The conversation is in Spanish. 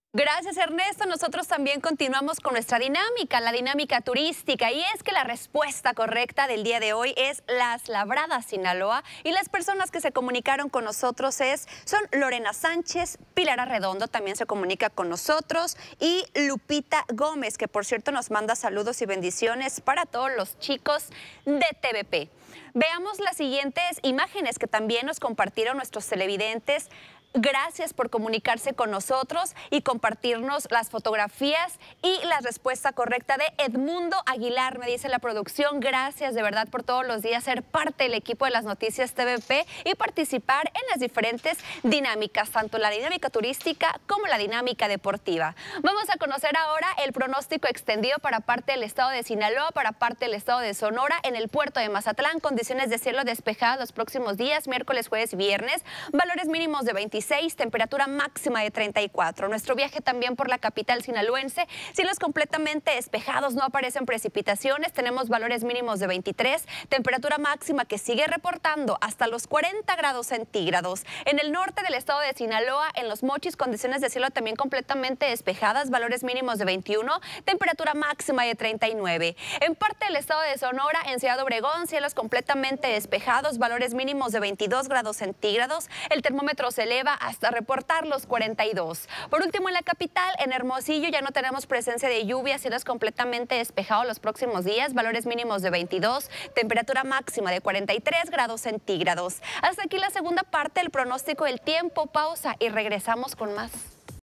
Gracias, Ernesto. Nosotros también continuamos con nuestra dinámica, la dinámica turística. Y es que la respuesta correcta del día de hoy es Las Labradas, Sinaloa. Y las personas que se comunicaron con nosotros son Lorena Sánchez, Pilar Arredondo también se comunica con nosotros, y Lupita Gómez, que por cierto nos manda saludos y bendiciones para todos los chicos de TVP. Veamos las siguientes imágenes que también nos compartieron nuestros televidentes. Gracias por comunicarse con nosotros y compartirnos las fotografías y la respuesta correcta de Edmundo Aguilar, me dice la producción. Gracias de verdad por todos los días ser parte del equipo de las noticias TVP y participar en las diferentes dinámicas, tanto la dinámica turística como la dinámica deportiva. Vamos a conocer ahora el pronóstico extendido para parte del estado de Sinaloa, para parte del estado de Sonora, en el puerto de Mazatlán. Condiciones de cielo despejadas los próximos días, miércoles, jueves y viernes. Valores mínimos de 26, temperatura máxima de 34. Nuestro viaje también por la capital sinaloense, cielos completamente despejados, no aparecen precipitaciones, tenemos valores mínimos de 23, temperatura máxima que sigue reportando hasta los 40 grados centígrados. En el norte del estado de Sinaloa, en Los Mochis, condiciones de cielo también completamente despejadas, valores mínimos de 21, temperatura máxima de 39. En parte del estado de Sonora, en Ciudad Obregón, cielos completamente despejados, valores mínimos de 22 grados centígrados, el termómetro se eleva hasta reportar los 42. Por último, en la capital, en Hermosillo, ya no tenemos presencia de lluvia, cielos completamente despejados los próximos días, valores mínimos de 22, temperatura máxima de 43 grados centígrados. Hasta aquí la segunda parte del pronóstico del tiempo. Pausa y regresamos con más.